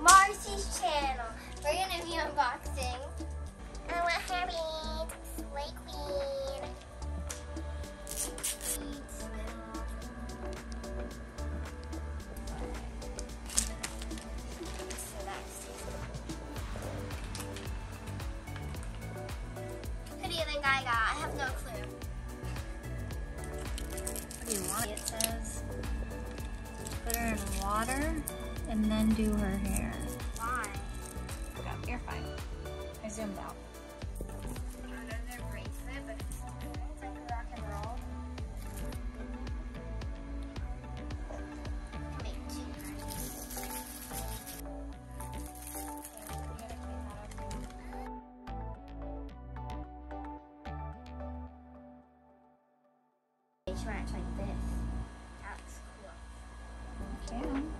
Marci's channel. We're gonna be unboxing. I want Harry, Slay Queen. Who do you think I got? I have no clue. What do you want? It says put her in water and then do her hair. Why? Go, you're fine. I zoomed out. Another bracelet, but it's like rock and roll. Make two. Match like this. That's cool. Yeah.